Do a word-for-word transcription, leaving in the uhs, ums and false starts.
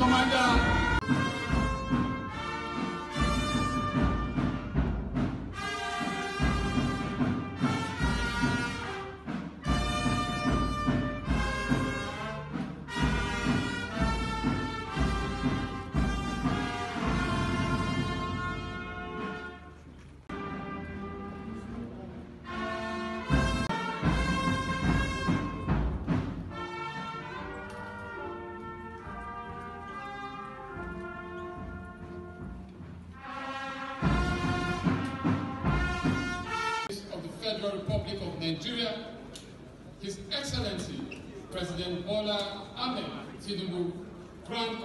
Commander. Federal Republic of Nigeria, His Excellency President Bola Ahmed Tinubu, Grand